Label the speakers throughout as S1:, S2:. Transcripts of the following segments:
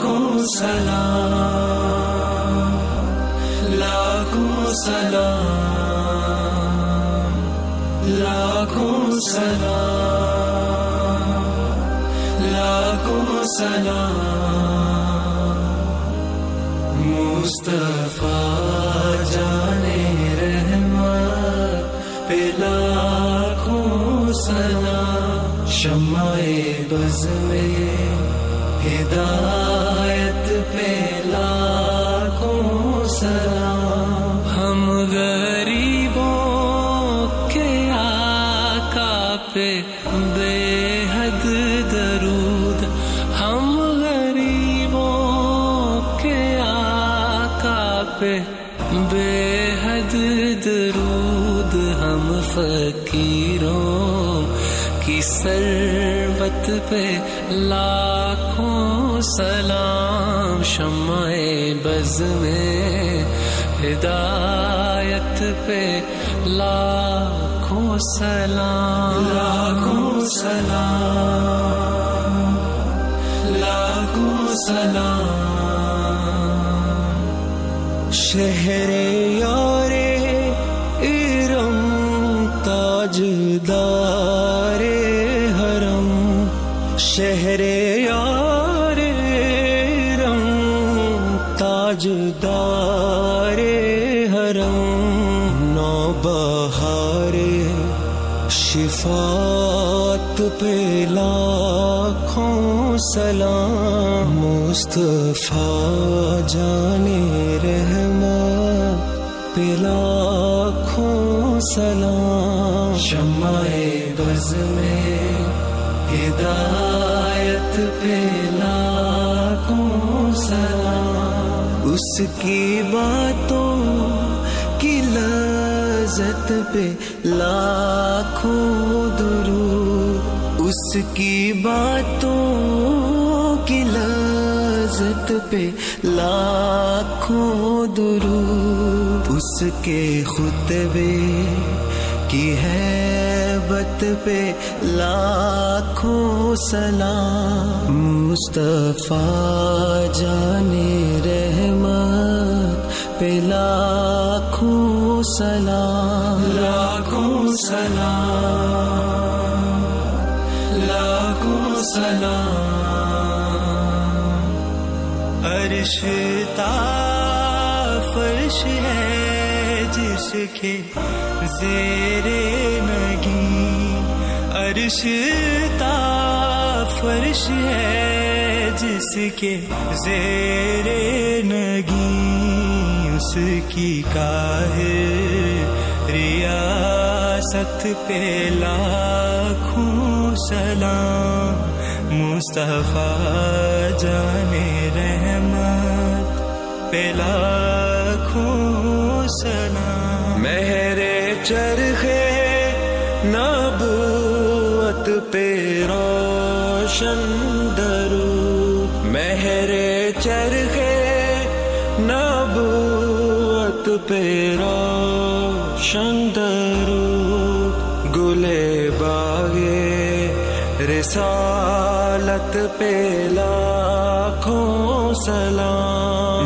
S1: لاکھوں سلام، لاکھوں سلام، لاکھوں سلام، لاکھوں سلام، مصطفیٰ جانے رحمت پہ لاکھوں سلام، شمع بز میں ہدایت پہ لاکھوں سلام، ہم غریبوں کے آقا پہ بے حد درود، ہم غریبوں کے آقا پہ بے حد درود، ہم فقیروں کی ثروت پہ لاکھوں سلام، شمع بز میں ہدایت پہ لاکھوں سلام، لاکھوں سلام، لاکھوں سلام، شہر یار ارم تاجدار حرم، شہر یار ارم تاجدار حرم، نوبہار شفاعت پہ لاکھوں سلام، مصطفیٰ جانے رحمت پہ لاکھوں سلام، شمع بز میں ہدایت پہ لاکھوں سلام، اس کی باتوں کی لذت پہ لاکھوں درود، اس کی باتوں کی لذت پہ لاکھوں درود، اس کے خطبے کی ہیبت پہ لاکھوں سلام، مصطفیٰ جانے رحمت پہ لاکھوں سلام، لاکھوں سلام، لاکھوں سلام، عرش تا فرش ہے جس کے زیر نگیں، عرش تا فرش ہے جس کے زیر نگیں، اس کی کاہے ریاست پہ لاکھوں سلام، مصطفیٰ جانے رحمت پہ لاکھوں سلام، مہر چرخے نبوت پہ روشن درود، مہر چرخے نبوت پہ روشن درود، گلے باغے رسالت پہ لاکھوں سلام،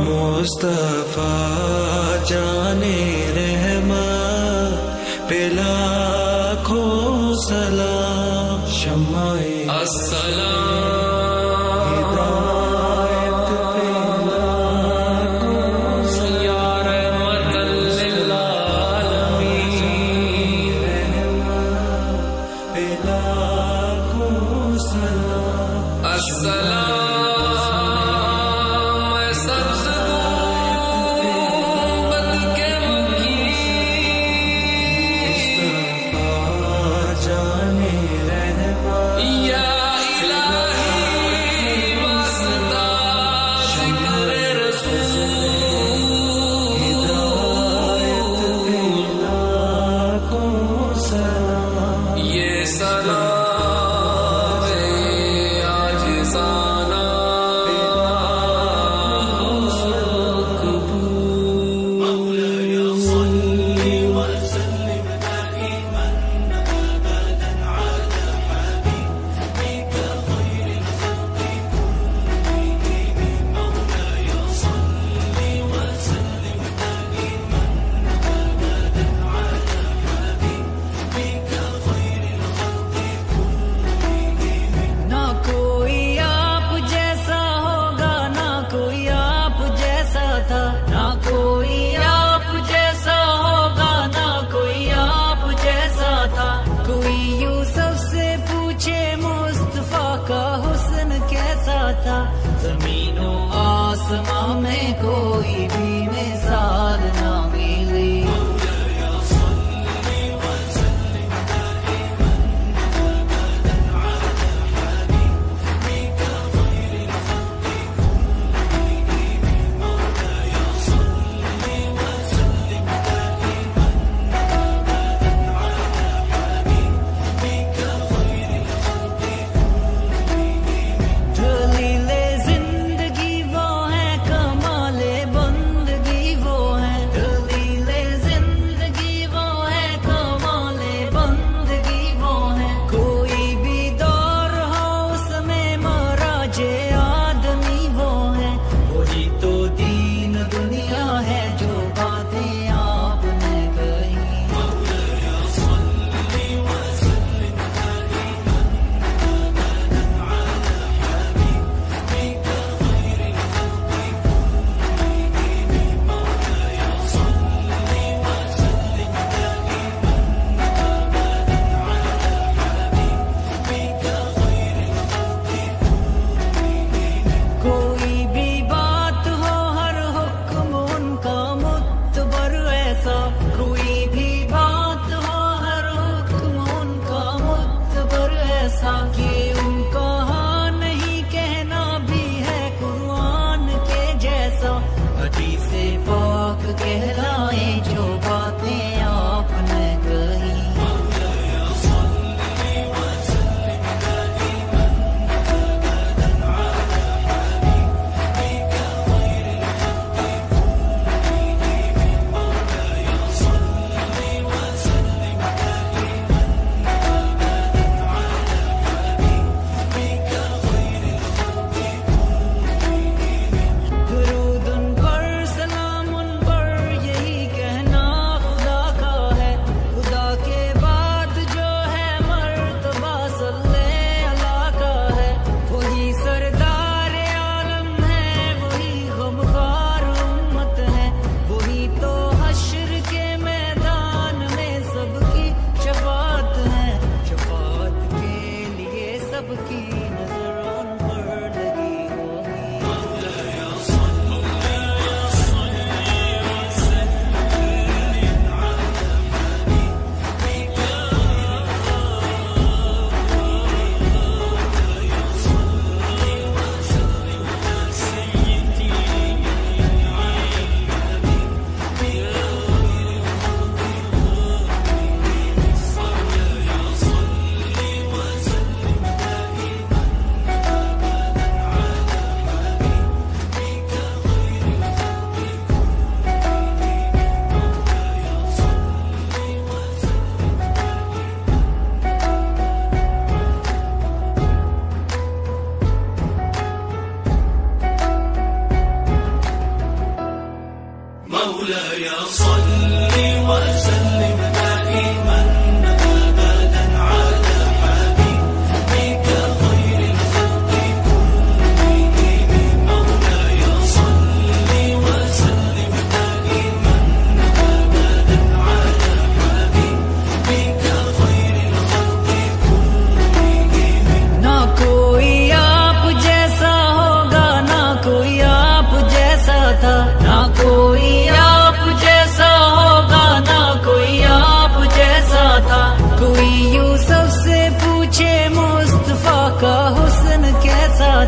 S1: مصطفیٰ جانے رحمت پہ لاکھوں سلام، شمع السلام
S2: یا الہی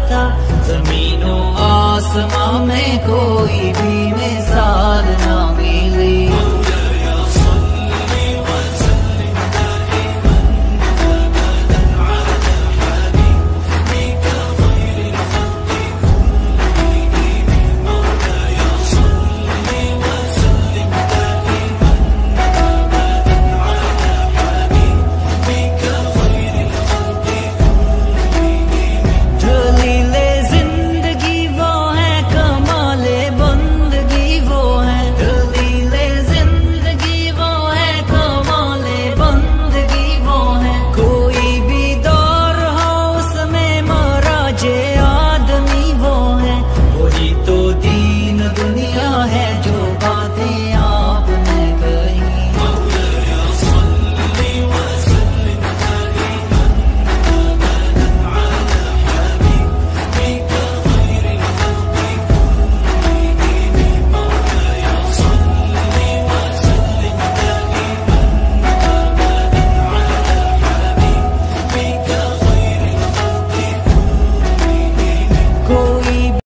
S2: تھا، زمین و آسمان میں کوئی بھی مثال نہ